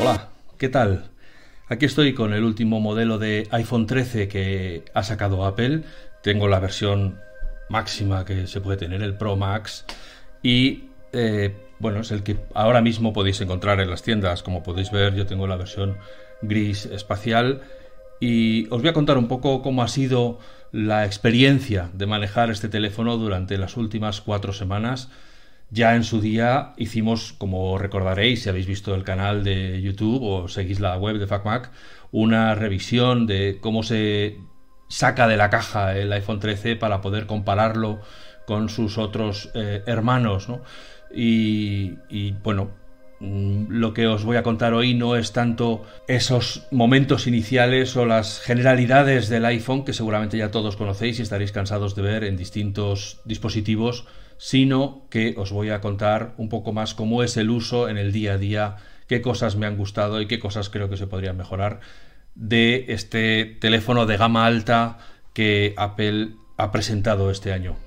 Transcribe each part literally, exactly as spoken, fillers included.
Hola, ¿qué tal? Aquí estoy con el último modelo de iPhone trece que ha sacado Apple. Tengo la versión máxima que se puede tener, el Pro Max, y eh, bueno, es el que ahora mismo podéis encontrar en las tiendas. Como podéis ver, yo tengo la versión gris espacial y os voy a contar un poco cómo ha sido la experiencia de manejar este teléfono durante las últimas cuatro semanas. Ya en su día hicimos, como recordaréis si habéis visto el canal de YouTube o seguís la web de FacMac, una revisión de cómo se saca de la caja el iPhone trece para poder compararlo con sus otros eh, hermanos, ¿no? Y, y bueno, lo que os voy a contar hoy no es tanto esos momentos iniciales o las generalidades del iPhone, que seguramente ya todos conocéis y estaréis cansados de ver en distintos dispositivos, sino que os voy a contar un poco más cómo es el uso en el día a día, qué cosas me han gustado y qué cosas creo que se podrían mejorar de este teléfono de gama alta que Apple ha presentado este año.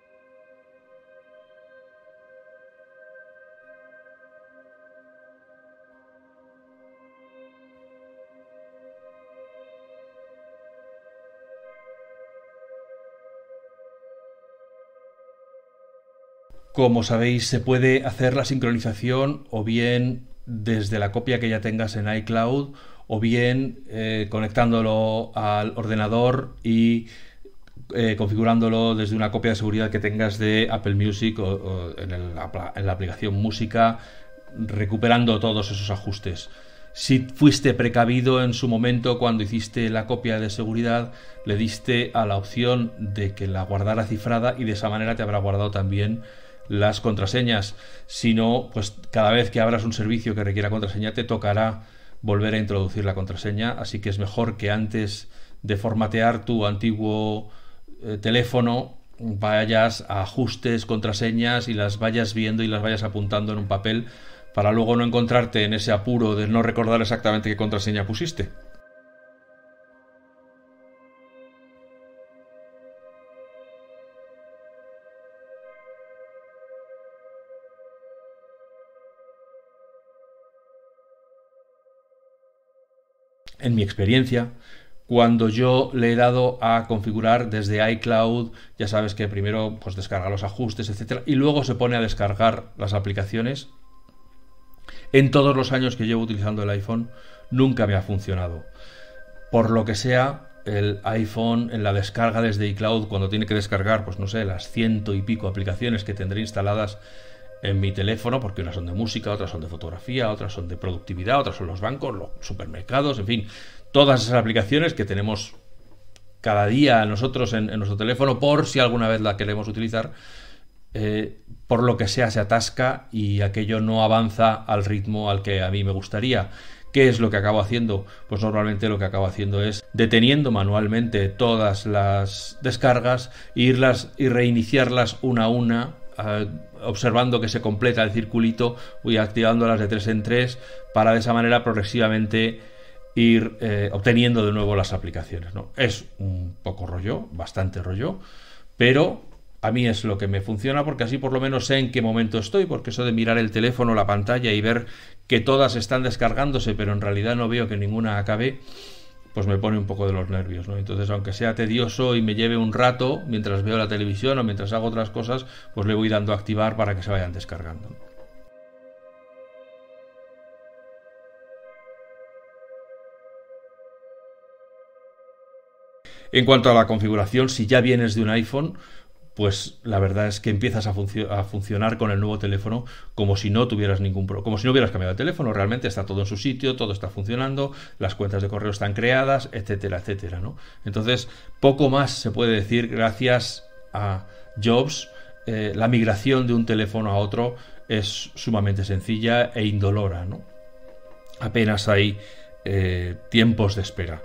Como sabéis, se puede hacer la sincronización o bien desde la copia que ya tengas en iCloud o bien eh, conectándolo al ordenador y eh, configurándolo desde una copia de seguridad que tengas de Apple Music o, o en, el, en la aplicación Música, recuperando todos esos ajustes. Si fuiste precavido en su momento cuando hiciste la copia de seguridad, le diste a la opción de que la guardara cifrada y de esa manera te habrá guardado también las contraseñas. Si no, pues cada vez que abras un servicio que requiera contraseña te tocará volver a introducir la contraseña, así que es mejor que antes de formatear tu antiguo eh, teléfono vayas a ajustes, contraseñas y las vayas viendo y las vayas apuntando en un papel para luego no encontrarte en ese apuro de no recordar exactamente qué contraseña pusiste. En mi experiencia, cuando yo le he dado a configurar desde iCloud, ya sabes que primero pues descarga los ajustes, etcétera, y luego se pone a descargar las aplicaciones. En todos los años que llevo utilizando el iPhone, nunca me ha funcionado. Por lo que sea, el iPhone en la descarga desde iCloud, cuando tiene que descargar, pues no sé, las ciento y pico aplicaciones que tendré instaladas en mi teléfono, porque unas son de música, otras son de fotografía, otras son de productividad, otras son los bancos, los supermercados, en fin, todas esas aplicaciones que tenemos cada día nosotros en, en nuestro teléfono por si alguna vez la queremos utilizar, eh, por lo que sea se atasca y aquello no avanza al ritmo al que a mí me gustaría. ¿Qué es lo que acabo haciendo? Pues normalmente lo que acabo haciendo es deteniendo manualmente todas las descargas e irlas y reiniciarlas una a una, Uh, observando que se completa el circulito, voy activándolas de tres en tres para de esa manera progresivamente ir eh, obteniendo de nuevo las aplicaciones, ¿no? Es un poco rollo, bastante rollo, pero a mí es lo que me funciona porque así por lo menos sé en qué momento estoy, porque eso de mirar el teléfono, la pantalla y ver que todas están descargándose pero en realidad no veo que ninguna acabe, pues me pone un poco de los nervios, ¿no? Entonces, aunque sea tedioso y me lleve un rato mientras veo la televisión o mientras hago otras cosas, pues le voy dando a activar para que se vayan descargando. En cuanto a la configuración, si ya vienes de un iPhone, pues la verdad es que empiezas a, func- a funcionar con el nuevo teléfono como si no tuvieras ningún pro- como si no hubieras cambiado de teléfono. Realmente está todo en su sitio, todo está funcionando, las cuentas de correo están creadas, etcétera, etcétera, ¿no? Entonces, poco más se puede decir gracias a Jobs. Eh, la migración de un teléfono a otro es sumamente sencilla e indolora, ¿no? Apenas hay eh, tiempos de espera.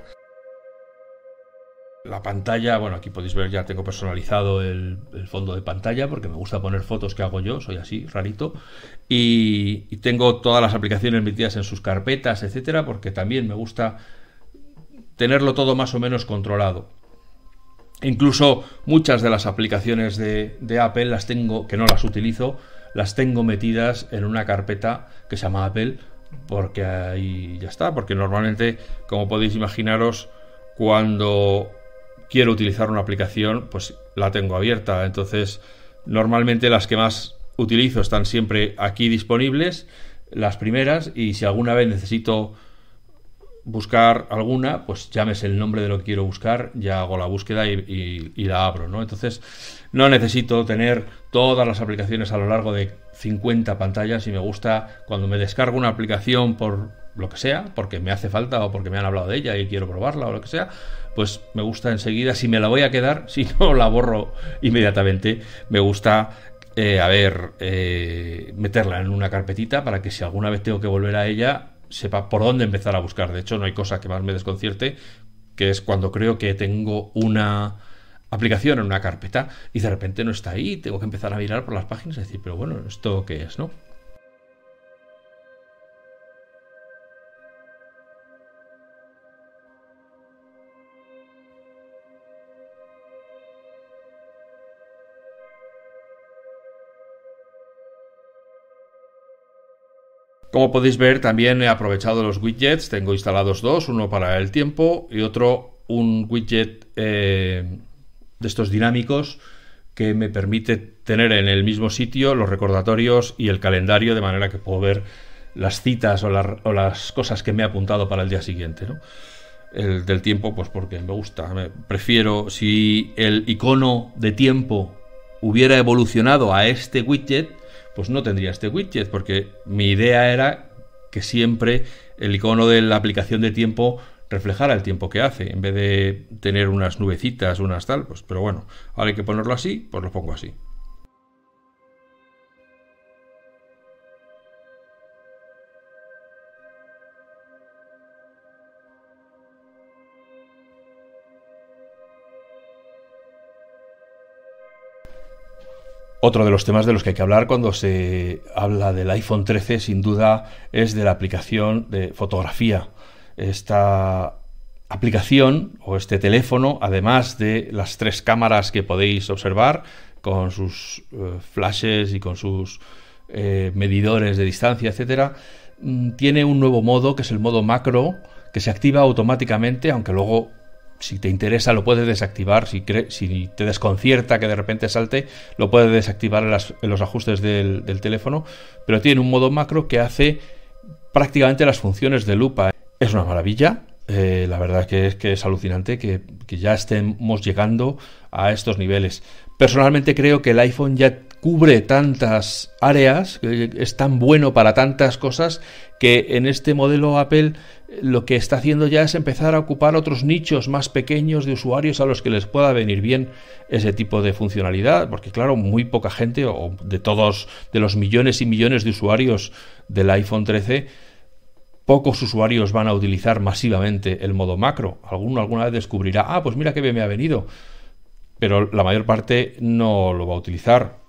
La pantalla, bueno, aquí podéis ver, ya tengo personalizado el, el fondo de pantalla porque me gusta poner fotos que hago yo, soy así, rarito, y, y tengo todas las aplicaciones metidas en sus carpetas, etcétera, porque también me gusta tenerlo todo más o menos controlado. Incluso muchas de las aplicaciones de, de Apple las tengo, que no las utilizo, las tengo metidas en una carpeta que se llama Apple, porque ahí ya está, porque normalmente, como podéis imaginaros, cuando quiero utilizar una aplicación, pues la tengo abierta. Entonces, normalmente las que más utilizo están siempre aquí disponibles, las primeras, y si alguna vez necesito buscar alguna, pues llámese el nombre de lo que quiero buscar, ya hago la búsqueda y, y, y la abro, ¿no? Entonces, no necesito tener todas las aplicaciones a lo largo de cincuenta pantallas, y me gusta cuando me descargo una aplicación por lo que sea, porque me hace falta o porque me han hablado de ella y quiero probarla o lo que sea, pues me gusta enseguida, si me la voy a quedar, si no la borro inmediatamente, me gusta eh, a ver, eh, meterla en una carpetita para que si alguna vez tengo que volver a ella, sepa por dónde empezar a buscar. De hecho, no hay cosa que más me desconcierte, que es cuando creo que tengo una aplicación en una carpeta y de repente no está ahí, tengo que empezar a mirar por las páginas y decir, pero bueno, ¿esto qué es, no? Como podéis ver, también he aprovechado los widgets. Tengo instalados dos, uno para el tiempo y otro un widget eh, de estos dinámicos que me permite tener en el mismo sitio los recordatorios y el calendario, de manera que puedo ver las citas o, la, o las cosas que me he apuntado para el día siguiente, ¿no? El del tiempo, pues porque me gusta. Me prefiero, si el icono de tiempo hubiera evolucionado a este widget, pues no tendría este widget, porque mi idea era que siempre el icono de la aplicación de tiempo reflejara el tiempo que hace, en vez de tener unas nubecitas, unas tal, pues, pero bueno, ahora hay que ponerlo así, pues lo pongo así. Otro de los temas de los que hay que hablar cuando se habla del iPhone trece, sin duda, es de la aplicación de fotografía. Esta aplicación o este teléfono, además de las tres cámaras que podéis observar con sus eh, flashes y con sus eh, medidores de distancia, etcétera, tiene un nuevo modo que es el modo macro, que se activa automáticamente, aunque luego, si te interesa, lo puedes desactivar. Si, si te desconcierta que de repente salte, lo puedes desactivar en, las, en los ajustes del, del teléfono, pero tiene un modo macro que hace prácticamente las funciones de lupa. Es una maravilla. Eh, la verdad que es que es alucinante que, que ya estemos llegando a estos niveles. Personalmente creo que el iPhone ya cubre tantas áreas, que es tan bueno para tantas cosas, que en este modelo Apple lo que está haciendo ya es empezar a ocupar otros nichos más pequeños de usuarios a los que les pueda venir bien ese tipo de funcionalidad, porque claro, muy poca gente, o de todos, de los millones y millones de usuarios del iPhone trece, pocos usuarios van a utilizar masivamente el modo macro. Alguno alguna vez descubrirá, ah, pues mira qué bien me ha venido, pero la mayor parte no lo va a utilizar.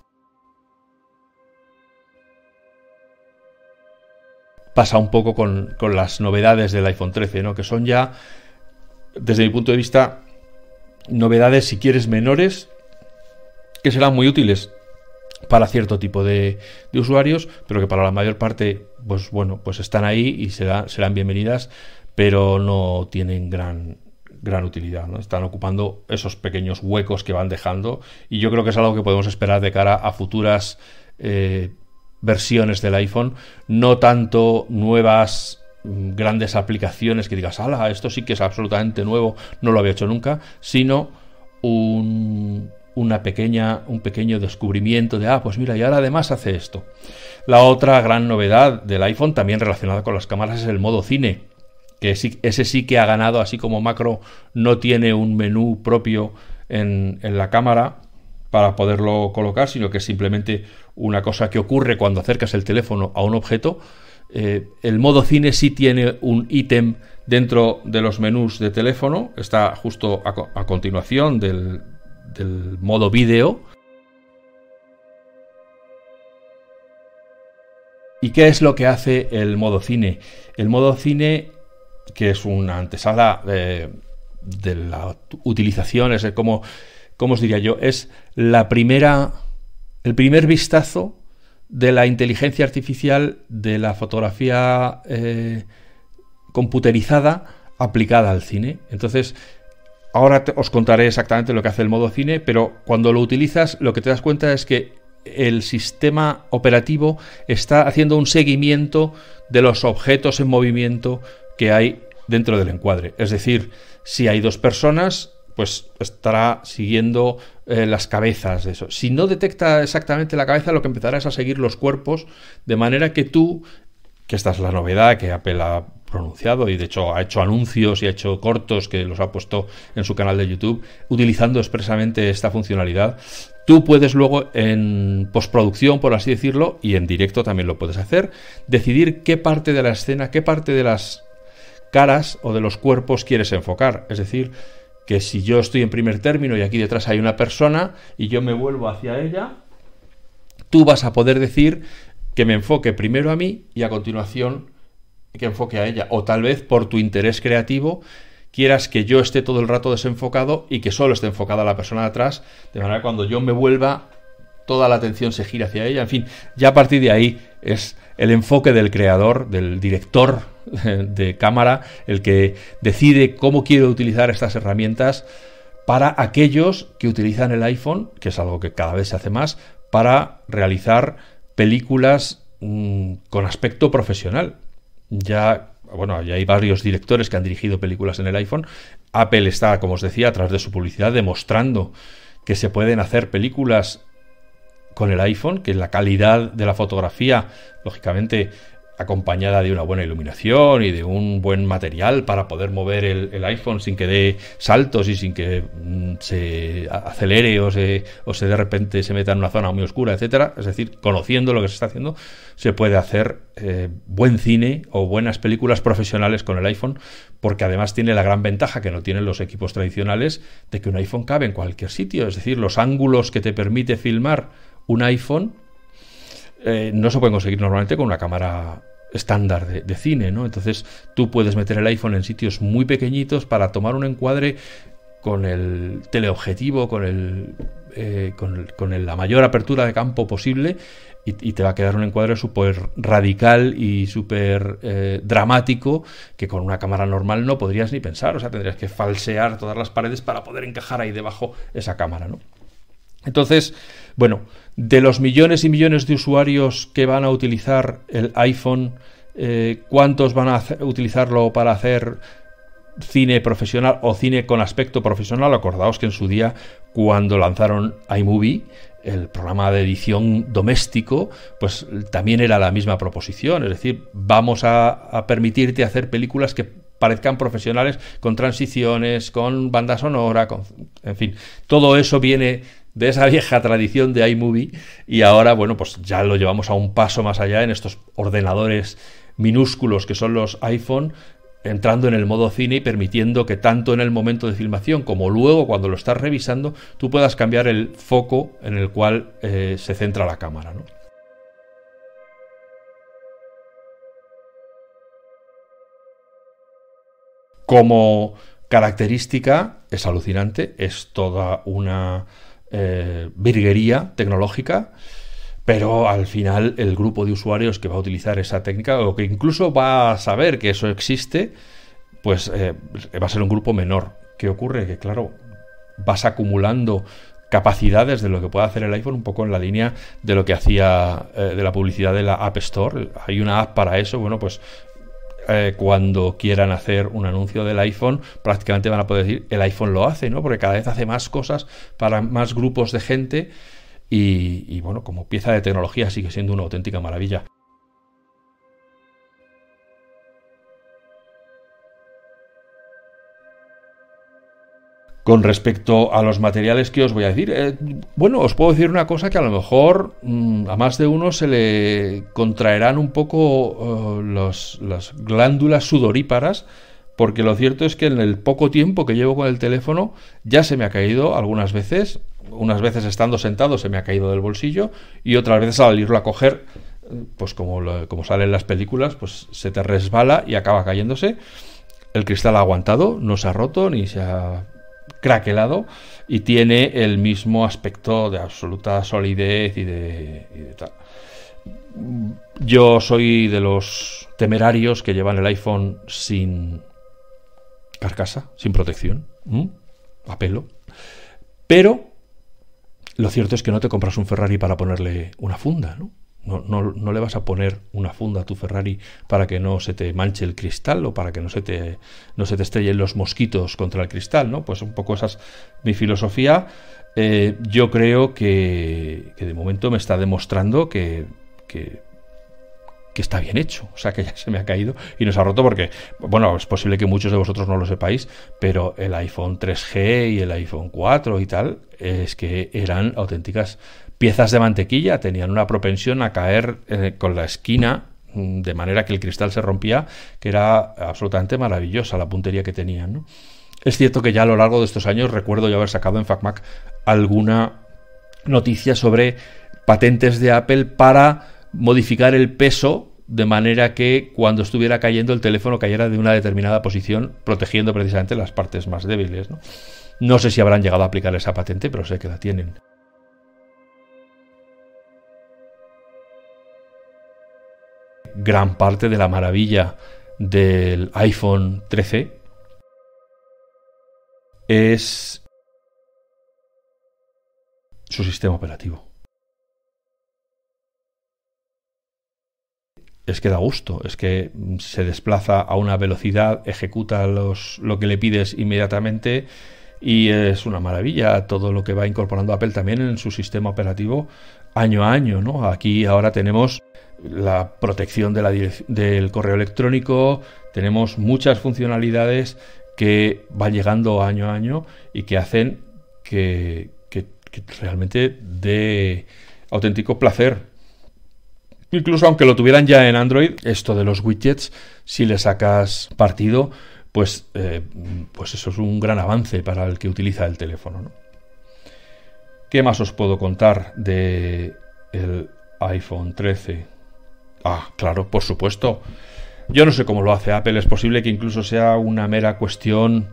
Pasa un poco con, con las novedades del iPhone trece, ¿no? Que son ya, desde mi punto de vista, novedades, si quieres, menores, que serán muy útiles para cierto tipo de, de usuarios, pero que para la mayor parte, pues bueno, pues están ahí y será, serán bienvenidas, pero no tienen gran, gran utilidad, ¿no? Están ocupando esos pequeños huecos que van dejando, y yo creo que es algo que podemos esperar de cara a futuras eh, versiones del iPhone, no tanto nuevas grandes aplicaciones que digas, ala, esto sí que es absolutamente nuevo, no lo había hecho nunca, sino un, una pequeña, un pequeño descubrimiento de, ah, pues mira, y ahora además hace esto. La otra gran novedad del iPhone, también relacionada con las cámaras, es el modo cine, que sí, ese sí que ha ganado, así como macro no tiene un menú propio en, en la cámara para poderlo colocar, sino que es simplemente una cosa que ocurre cuando acercas el teléfono a un objeto. Eh, el modo cine sí tiene un ítem dentro de los menús de teléfono, está justo a, a continuación del, del modo vídeo. ¿Y qué es lo que hace el modo cine? El modo cine, que es una antesala de, de la utilización, es como, ¿cómo os diría yo? Es la primera, el primer vistazo de la inteligencia artificial, de la fotografía eh, computerizada aplicada al cine. Entonces, ahora te, os contaré exactamente lo que hace el modo cine, pero cuando lo utilizas, lo que te das cuenta es que el sistema operativo está haciendo un seguimiento de los objetos en movimiento que hay dentro del encuadre. Es decir, si hay dos personas, pues estará siguiendo eh, las cabezas de eso. Si no detecta exactamente la cabeza, lo que empezará es a seguir los cuerpos, de manera que tú, que esta es la novedad que Apple ha pronunciado y de hecho ha hecho anuncios y ha hecho cortos que los ha puesto en su canal de YouTube, utilizando expresamente esta funcionalidad, tú puedes luego en postproducción, por así decirlo, y en directo también lo puedes hacer, decidir qué parte de la escena, qué parte de las caras o de los cuerpos quieres enfocar. Es decir, que si yo estoy en primer término y aquí detrás hay una persona y yo me vuelvo hacia ella, tú vas a poder decir que me enfoque primero a mí y a continuación que enfoque a ella. O tal vez por tu interés creativo quieras que yo esté todo el rato desenfocado y que solo esté enfocada la persona de atrás, de manera que cuando yo me vuelva toda la atención se gira hacia ella. En fin, ya a partir de ahí es el enfoque del creador, del director de cámara, el que decide cómo quiere utilizar estas herramientas para aquellos que utilizan el iPhone, que es algo que cada vez se hace más, para realizar películas mmm, con aspecto profesional. Ya, bueno, ya hay varios directores que han dirigido películas en el iPhone. Apple está, como os decía, a través de su publicidad demostrando que se pueden hacer películas con el iPhone, que la calidad de la fotografía, lógicamente acompañada de una buena iluminación y de un buen material para poder mover el, el iPhone sin que dé saltos y sin que mm, se acelere o se, o se de repente se meta en una zona muy oscura, etcétera. Es decir, conociendo lo que se está haciendo, se puede hacer eh, buen cine o buenas películas profesionales con el iPhone, porque además tiene la gran ventaja que no tienen los equipos tradicionales de que un iPhone cabe en cualquier sitio. Es decir, los ángulos que te permite filmar un iPhone eh, no se pueden conseguir normalmente con una cámara estándar de, de cine, ¿no? Entonces tú puedes meter el iPhone en sitios muy pequeñitos para tomar un encuadre con el teleobjetivo, con, el, eh, con, el, con el, la mayor apertura de campo posible y, y te va a quedar un encuadre súper radical y súper eh, dramático que con una cámara normal no podrías ni pensar. O sea, tendrías que falsear todas las paredes para poder encajar ahí debajo esa cámara, ¿no? Entonces, bueno, de los millones y millones de usuarios que van a utilizar el iPhone, eh, ¿cuántos van a hacer, utilizarlo para hacer cine profesional o cine con aspecto profesional? Acordaos que en su día, cuando lanzaron iMovie, el programa de edición doméstico, pues también era la misma proposición. Es decir, vamos a, a permitirte hacer películas que parezcan profesionales, con transiciones, con banda sonora, con, en fin, todo eso viene de esa vieja tradición de iMovie y ahora, bueno, pues ya lo llevamos a un paso más allá en estos ordenadores minúsculos que son los iPhone, entrando en el modo cine y permitiendo que tanto en el momento de filmación como luego cuando lo estás revisando tú puedas cambiar el foco en el cual eh, se centra la cámara, ¿no? Como característica es alucinante, es toda una eh, virguería tecnológica, pero al final el grupo de usuarios que va a utilizar esa técnica o que incluso va a saber que eso existe, pues eh, va a ser un grupo menor. ¿Qué ocurre? Que claro, vas acumulando capacidades de lo que puede hacer el iPhone, un poco en la línea de lo que hacía eh, de la publicidad de la App Store. Hay una app para eso. Bueno, pues Eh, cuando quieran hacer un anuncio del iPhone, prácticamente van a poder decir el iPhone lo hace, ¿no? Porque cada vez hace más cosas para más grupos de gente y, y bueno, como pieza de tecnología sigue siendo una auténtica maravilla. Con respecto a los materiales que os voy a decir, eh, bueno, os puedo decir una cosa que a lo mejor mmm, a más de uno se le contraerán un poco uh, los, las glándulas sudoríparas, porque lo cierto es que en el poco tiempo que llevo con el teléfono ya se me ha caído algunas veces, unas veces estando sentado se me ha caído del bolsillo y otras veces al irlo a coger, pues como, lo, como sale en las películas, pues se te resbala y acaba cayéndose. El cristal ha aguantado, no se ha roto ni se ha craquelado y tiene el mismo aspecto de absoluta solidez y de, y de tal. Yo soy de los temerarios que llevan el iPhone sin carcasa, sin protección, ¿m? a pelo. Pero lo cierto es que no te compras un Ferrari para ponerle una funda, ¿no? No, no, no le vas a poner una funda a tu Ferrari para que no se te manche el cristal o para que no se te, no se te estrellen los mosquitos contra el cristal, ¿no? Pues un poco esa es mi filosofía. Eh, yo creo que, que de momento me está demostrando que, que, que está bien hecho. O sea, que ya se me ha caído y no se ha roto porque, bueno, es posible que muchos de vosotros no lo sepáis, pero el iPhone tres G y el iPhone cuatro y tal, es que eran auténticas piezas de mantequilla, tenían una propensión a caer eh, con la esquina, de manera que el cristal se rompía, que era absolutamente maravillosa la puntería que tenían, ¿no? Es cierto que ya a lo largo de estos años recuerdo yo haber sacado en FacMac alguna noticia sobre patentes de Apple para modificar el peso de manera que cuando estuviera cayendo el teléfono cayera de una determinada posición, protegiendo precisamente las partes más débiles, ¿no? No sé si habrán llegado a aplicar esa patente, pero sé que la tienen. Gran parte de la maravilla del iPhone trece es su sistema operativo. Es que da gusto, es que se desplaza a una velocidad, ejecuta los, lo que le pides inmediatamente y es una maravilla todo lo que va incorporando Apple también en su sistema operativo año a año, ¿no? Aquí ahora tenemos la protección de la del correo electrónico, tenemos muchas funcionalidades que van llegando año a año y que hacen que, que, que realmente dé auténtico placer. Incluso aunque lo tuvieran ya en Android, esto de los widgets, si le sacas partido, pues, eh, pues eso es un gran avance para el que utiliza el teléfono, ¿no? ¿Qué más os puedo contar de el iPhone trece? Ah, claro, por supuesto. Yo no sé cómo lo hace Apple. Es posible que incluso sea una mera cuestión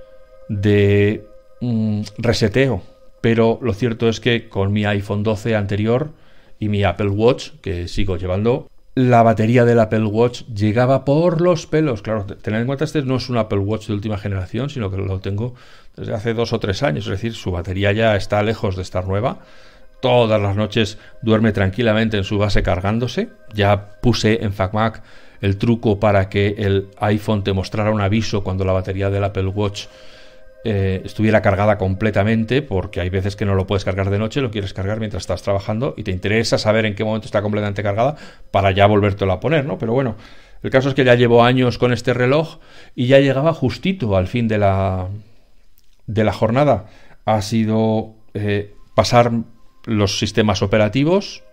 de mm, reseteo. Pero lo cierto es que con mi iPhone doce anterior y mi Apple Watch, que sigo llevando, la batería del Apple Watch llegaba por los pelos. Claro, tened en cuenta, este no es un Apple Watch de última generación, sino que lo tengo desde hace dos o tres años. Es decir, su batería ya está lejos de estar nueva. Todas las noches duerme tranquilamente en su base cargándose. Ya puse en FacMac el truco para que el iPhone te mostrara un aviso cuando la batería del Apple Watch eh, estuviera cargada completamente, porque hay veces que no lo puedes cargar de noche, lo quieres cargar mientras estás trabajando y te interesa saber en qué momento está completamente cargada para ya volvértelo a poner, ¿no? Pero bueno, el caso es que ya llevo años con este reloj y ya llegaba justito al fin de la, de la jornada. Ha sido eh, pasar los sistemas operativos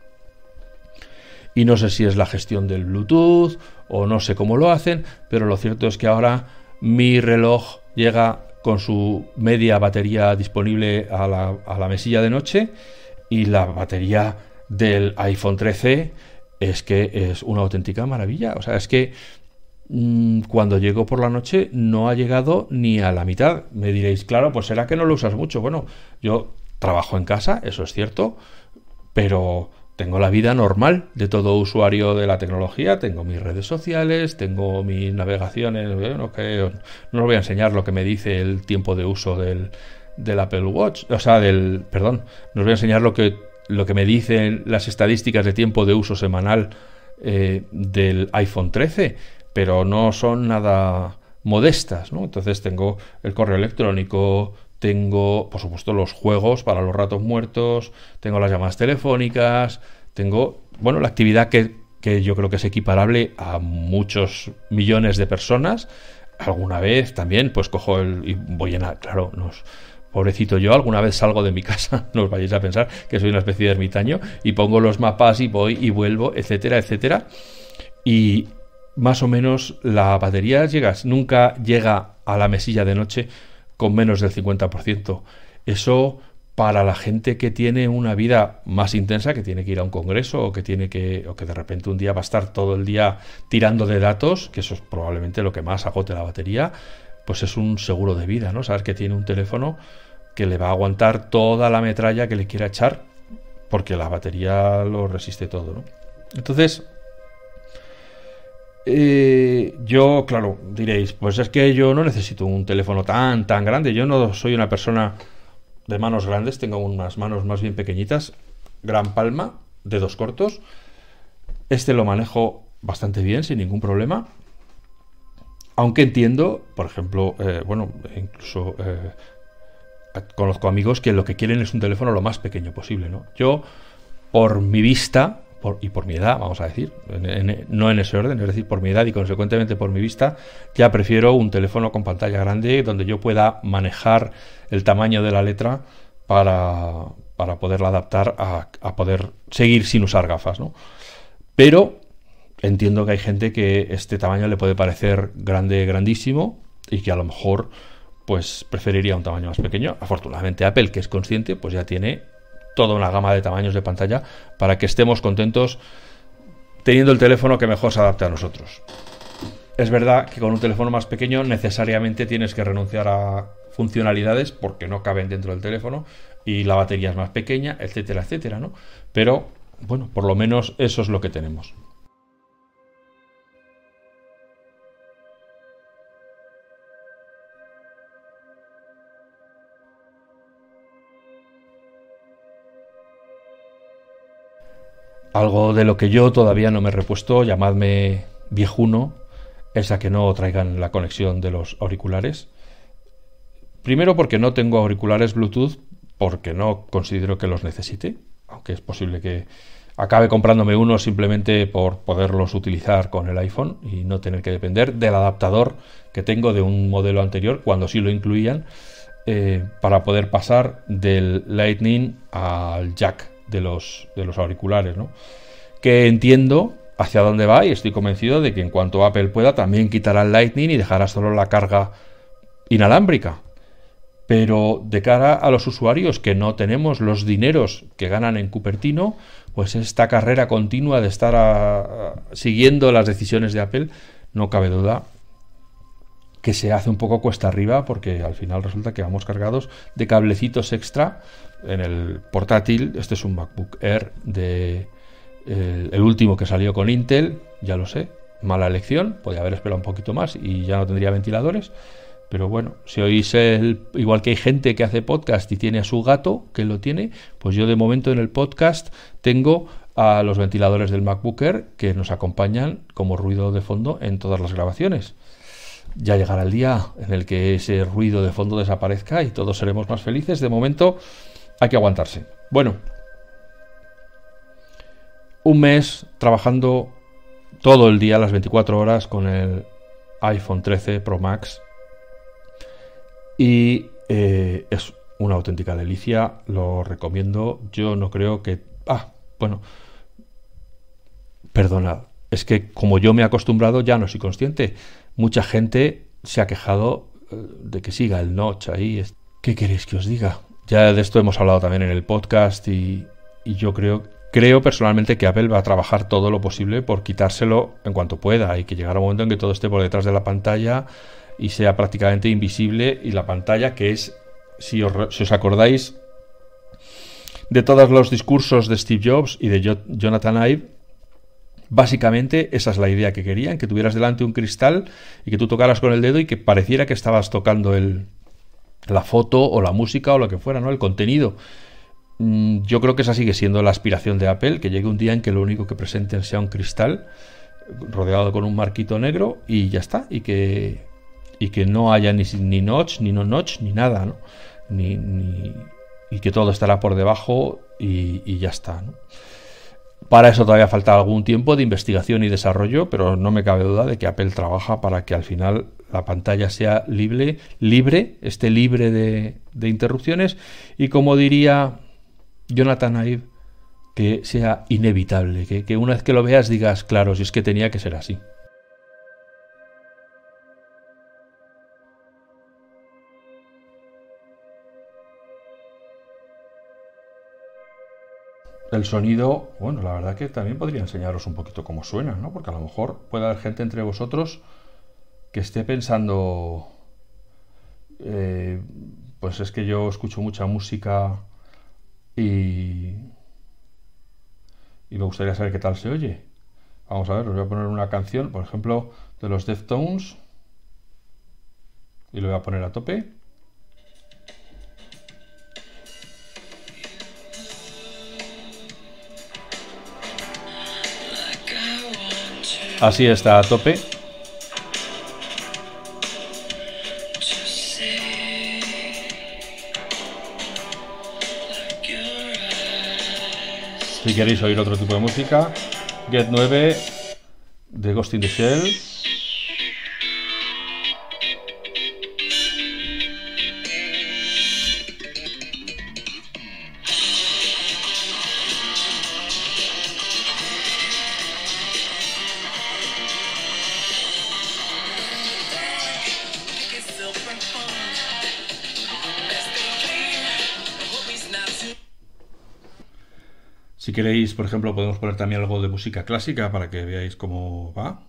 y no sé si es la gestión del Bluetooth o no sé cómo lo hacen, pero lo cierto es que ahora mi reloj llega con su media batería disponible a la, a la mesilla de noche y la batería del iPhone trece es que es una auténtica maravilla. O sea, es que mmm, cuando llego por la noche no ha llegado ni a la mitad. Me diréis, claro, pues será que no lo usas mucho. Bueno, yo trabajo en casa, eso es cierto, pero tengo la vida normal de todo usuario de la tecnología, tengo mis redes sociales, tengo mis navegaciones, bueno, que no os voy a enseñar lo que me dice el tiempo de uso del, del Apple Watch, o sea, del, perdón, no os voy a enseñar lo que, lo que me dicen las estadísticas de tiempo de uso semanal eh, del iPhone trece, pero no son nada modestas, ¿no? Entonces tengo el correo electrónico, tengo, por supuesto, los juegos para los ratos muertos, tengo las llamadas telefónicas, tengo, bueno, la actividad que, que yo creo que es equiparable a muchos millones de personas. Alguna vez también, pues cojo el y voy en, claro, nos, pobrecito yo, alguna vez salgo de mi casa, no os vayáis a pensar que soy una especie de ermitaño, y pongo los mapas y voy y vuelvo, etcétera, etcétera. Y más o menos la batería llega, nunca llega a la mesilla de noche con menos del cincuenta por ciento. Eso para la gente que tiene una vida más intensa, que tiene que ir a un congreso o que tiene que o que de repente un día va a estar todo el día tirando de datos, que eso es probablemente lo que más agote la batería, pues es un seguro de vida, ¿no? Saber que tiene un teléfono que le va a aguantar toda la metralla que le quiera echar, porque la batería lo resiste todo, ¿no? Entonces, eh, yo, claro, diréis, pues es que yo no necesito un teléfono tan, tan grande. Yo no soy una persona de manos grandes, tengo unas manos más bien pequeñitas, gran palma, dedos cortos. Este lo manejo bastante bien, sin ningún problema. Aunque entiendo, por ejemplo, eh, bueno, incluso eh, conozco amigos que lo que quieren es un teléfono lo más pequeño posible, ¿no? Yo, por mi vista por, y por mi edad, vamos a decir, en, en, no en ese orden, es decir, por mi edad y consecuentemente por mi vista, ya prefiero un teléfono con pantalla grande donde yo pueda manejar el tamaño de la letra para, para poderla adaptar a, a poder seguir sin usar gafas, ¿no? Pero entiendo que hay gente que este tamaño le puede parecer grande, grandísimo, y que a lo mejor pues preferiría un tamaño más pequeño. Afortunadamente Apple, que es consciente, pues ya tiene toda una gama de tamaños de pantalla para que estemos contentos teniendo el teléfono que mejor se adapte a nosotros. Es verdad que con un teléfono más pequeño necesariamente tienes que renunciar a funcionalidades porque no caben dentro del teléfono y la batería es más pequeña, etcétera, etcétera, ¿no? Pero bueno, por lo menos eso es lo que tenemos. Algo de lo que yo todavía no me he repuesto, llamadme viejuno, es a que no traigan la conexión de los auriculares. Primero porque no tengo auriculares Bluetooth, porque no considero que los necesite, aunque es posible que acabe comprándome uno simplemente por poderlos utilizar con el iPhone y no tener que depender del adaptador que tengo de un modelo anterior, cuando sí lo incluían, eh, para poder pasar del Lightning al jack de los, de los auriculares, ¿no? Que entiendo hacia dónde va y estoy convencido de que en cuanto Apple pueda también quitará el Lightning y dejará solo la carga inalámbrica. Pero de cara a los usuarios que no tenemos los dineros que ganan en Cupertino, pues esta carrera continua de estar a, a, siguiendo las decisiones de Apple, no cabe duda que se hace un poco cuesta arriba, porque al final resulta que vamos cargados de cablecitos extra en el portátil. Este es un MacBook Air de el, el último que salió con Intel, ya lo sé, mala elección, podía haber esperado un poquito más y ya no tendría ventiladores. Pero bueno, si oís el, igual que hay gente que hace podcast y tiene a su gato que lo tiene, pues yo de momento en el podcast tengo a los ventiladores del MacBook Air que nos acompañan como ruido de fondo en todas las grabaciones. Ya llegará el día en el que ese ruido de fondo desaparezca y todos seremos más felices. De momento hay que aguantarse. Bueno, un mes trabajando todo el día, las veinticuatro horas, con el iPhone trece Pro Max. Y eh, es una auténtica delicia, lo recomiendo. Yo no creo que... Ah, bueno, perdonad, es que como yo me he acostumbrado ya no soy consciente. Mucha gente se ha quejado de que siga el notch ahí. ¿Qué queréis que os diga? Ya de esto hemos hablado también en el podcast y, y yo creo, creo personalmente que Apple va a trabajar todo lo posible por quitárselo en cuanto pueda y que llegará un momento en que todo esté por detrás de la pantalla y sea prácticamente invisible, y la pantalla, que es, si os, si os acordáis de todos los discursos de Steve Jobs y de Jonathan Ive, básicamente esa es la idea que querían, que tuvieras delante un cristal y que tú tocaras con el dedo y que pareciera que estabas tocando el, la foto o la música o lo que fuera, ¿no? El contenido. Mm, yo creo que esa sigue siendo la aspiración de Apple, que llegue un día en que lo único que presenten sea un cristal rodeado con un marquito negro y ya está, y que y que no haya ni, ni notch, ni no notch, ni nada, ¿no? Ni, ni, y que todo estará por debajo y, y ya está, ¿no? Para eso todavía falta algún tiempo de investigación y desarrollo, pero no me cabe duda de que Apple trabaja para que al final la pantalla sea libre, libre, esté libre de, de interrupciones y, como diría Jonathan Ive, que sea inevitable, que, que una vez que lo veas digas, claro, si es que tenía que ser así. El sonido, bueno, la verdad que también podría enseñaros un poquito cómo suena, ¿no? Porque a lo mejor puede haber gente entre vosotros que esté pensando, eh, pues es que yo escucho mucha música y, y me gustaría saber qué tal se oye. Vamos a ver, os voy a poner una canción, por ejemplo, de los Deftones, y lo voy a poner a tope. Así está a tope. Si queréis oír otro tipo de música, Get nueve de Ghost in the Shell. Si queréis, por ejemplo, podemos poner también algo de música clásica para que veáis cómo va.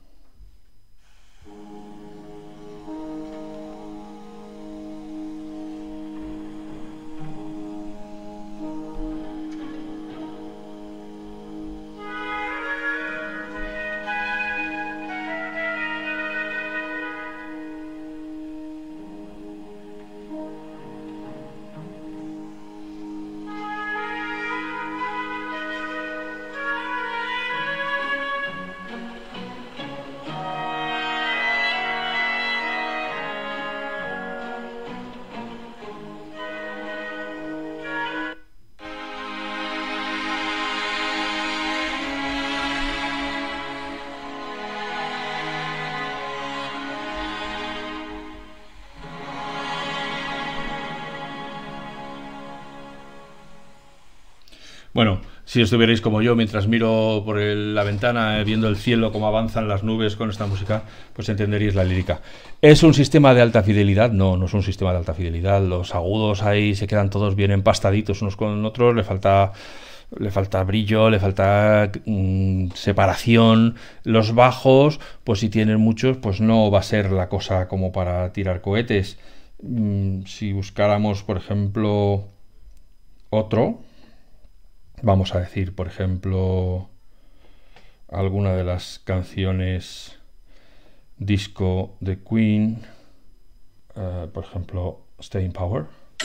Bueno, si estuvierais como yo mientras miro por el, la ventana, eh, viendo el cielo, cómo avanzan las nubes con esta música, pues entenderíais la lírica. ¿Es un sistema de alta fidelidad? No, no es un sistema de alta fidelidad. Los agudos ahí se quedan todos bien empastaditos unos con otros, le falta... le falta brillo, le falta mmm, separación. Los bajos, pues si tienen muchos, pues no va a ser la cosa como para tirar cohetes. Mm, si buscáramos, por ejemplo, otro, vamos a decir, por ejemplo, alguna de las canciones disco de Queen, uh, por ejemplo, Staying Power.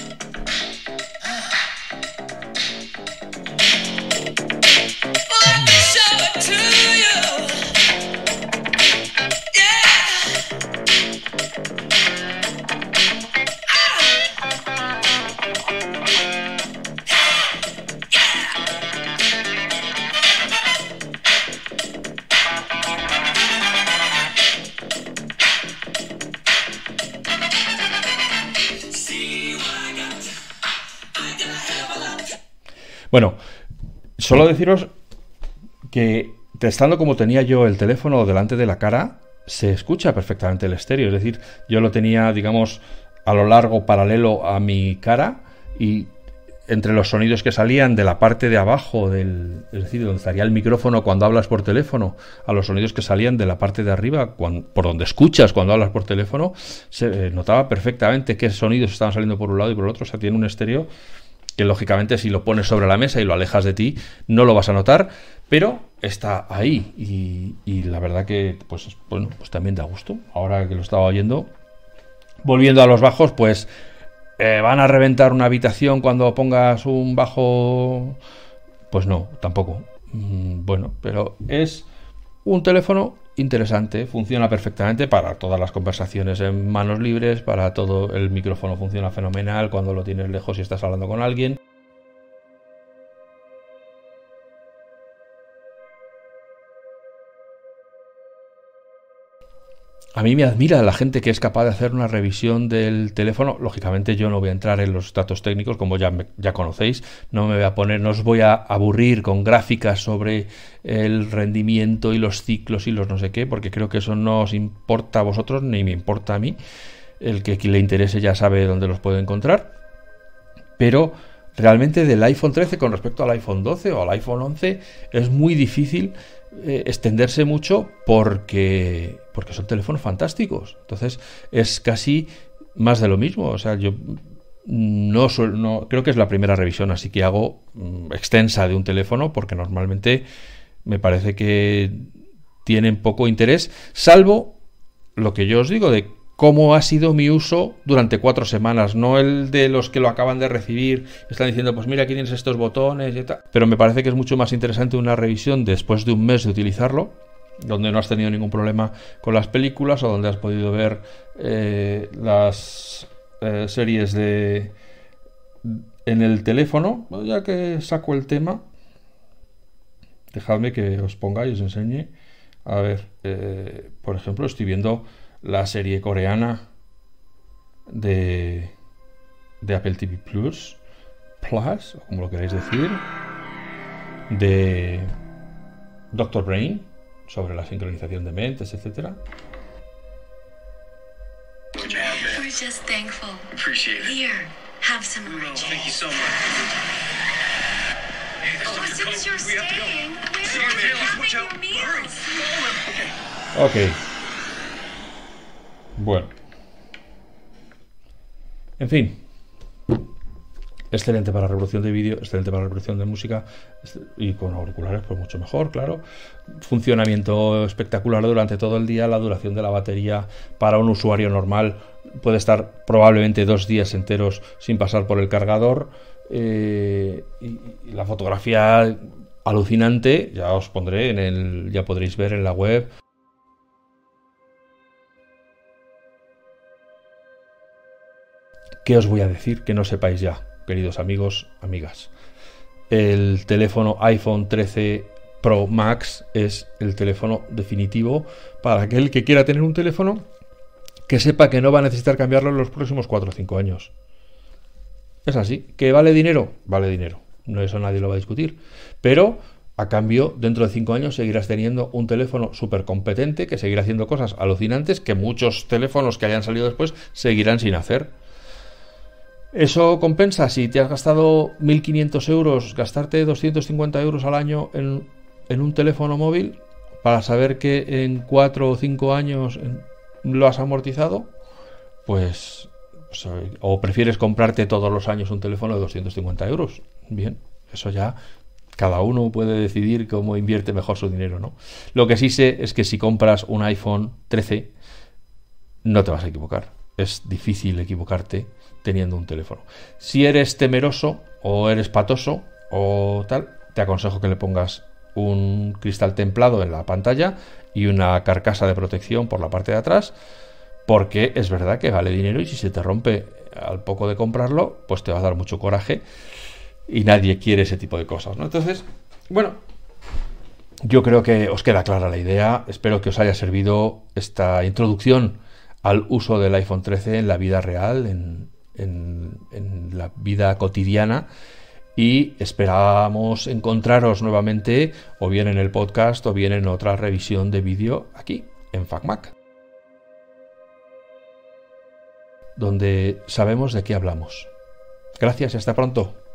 Bueno, solo deciros que testando como tenía yo el teléfono delante de la cara, se escucha perfectamente el estéreo. Es decir, yo lo tenía, digamos, a lo largo, paralelo a mi cara, y entre los sonidos que salían de la parte de abajo, del, es decir, donde estaría el micrófono cuando hablas por teléfono, a los sonidos que salían de la parte de arriba, cuando, por donde escuchas cuando hablas por teléfono, se eh, notaba perfectamente qué sonidos estaban saliendo por un lado y por el otro. O sea, tiene un estéreo que lógicamente si lo pones sobre la mesa y lo alejas de ti no lo vas a notar, pero está ahí y, y la verdad que pues bueno, pues también da gusto. Ahora que lo estaba oyendo, volviendo a los bajos, pues eh, ¿van a reventar una habitación cuando pongas un bajo? Pues no, tampoco. Mm, bueno, pero es un teléfono interesante, funciona perfectamente para todas las conversaciones en manos libres, para todo. El micrófono funciona fenomenal cuando lo tienes lejos y estás hablando con alguien. A mí me admira la gente que es capaz de hacer una revisión del teléfono. Lógicamente yo no voy a entrar en los datos técnicos, como ya, me, ya conocéis. No me voy a poner, no os voy a aburrir con gráficas sobre el rendimiento y los ciclos y los no sé qué, porque creo que eso no os importa a vosotros, ni me importa a mí. El que le interese ya sabe dónde los puede encontrar. Pero realmente del iPhone trece con respecto al iPhone doce o al iPhone once es muy difícil eh, extenderse mucho porque, porque son teléfonos fantásticos. Entonces es casi más de lo mismo. O sea, yo no, no creo que es la primera revisión así que hago mm, extensa de un teléfono, porque normalmente me parece que tienen poco interés, salvo lo que yo os digo de cómo ha sido mi uso durante cuatro semanas, no el de los que lo acaban de recibir, están diciendo, pues mira, aquí tienes estos botones y tal. Pero me parece que es mucho más interesante una revisión después de un mes de utilizarlo, donde no has tenido ningún problema con las películas o donde has podido ver eh, las eh, series de en el teléfono. Ya que saco el tema, dejadme que os ponga y os enseñe. A ver, eh, por ejemplo, estoy viendo la serie coreana de, de Apple T V Plus, Plus, o como lo queráis decir, de Doctor Brain, sobre la sincronización de mentes, etcétera. We're just thankful. Appreciate it. Here, have some orange. Thank you so much. Oh, since you're staying, where are you having your meals? Ok. Bueno. En fin. Excelente para reproducción de vídeo, excelente para reproducción de música, y con auriculares pues mucho mejor, claro. Funcionamiento espectacular durante todo el día. La duración de la batería para un usuario normal puede estar probablemente dos días enteros sin pasar por el cargador. Eh, y, y la fotografía alucinante, ya os pondré en el, ya podréis ver en la web. ¿Qué os voy a decir que no sepáis ya, queridos amigos, amigas? El teléfono iPhone trece Pro Max es el teléfono definitivo para aquel que quiera tener un teléfono que sepa que no va a necesitar cambiarlo en los próximos cuatro o cinco años. Es así. ¿Que vale dinero? Vale dinero. No, eso nadie lo va a discutir. Pero a cambio, dentro de cinco años seguirás teniendo un teléfono súper competente que seguirá haciendo cosas alucinantes que muchos teléfonos que hayan salido después seguirán sin hacer. ¿Eso compensa? Si te has gastado mil quinientos euros, gastarte doscientos cincuenta euros al año en, en un teléfono móvil para saber que en cuatro o cinco años lo has amortizado, pues, pues o prefieres comprarte todos los años un teléfono de doscientos cincuenta euros. Bien, eso ya cada uno puede decidir cómo invierte mejor su dinero, ¿no? Lo que sí sé es que si compras un iPhone trece no te vas a equivocar. Es difícil equivocarte teniendo un teléfono. Si eres temeroso o eres patoso o tal, te aconsejo que le pongas un cristal templado en la pantalla y una carcasa de protección por la parte de atrás, porque es verdad que vale dinero y si se te rompe al poco de comprarlo, pues te va a dar mucho coraje y nadie quiere ese tipo de cosas, ¿no? Entonces, bueno, yo creo que os queda clara la idea. Espero que os haya servido esta introducción al uso del iPhone trece en la vida real, en, en, en la vida cotidiana, y esperamos encontraros nuevamente o bien en el podcast o bien en otra revisión de vídeo aquí en FacMac, donde sabemos de qué hablamos. Gracias y hasta pronto.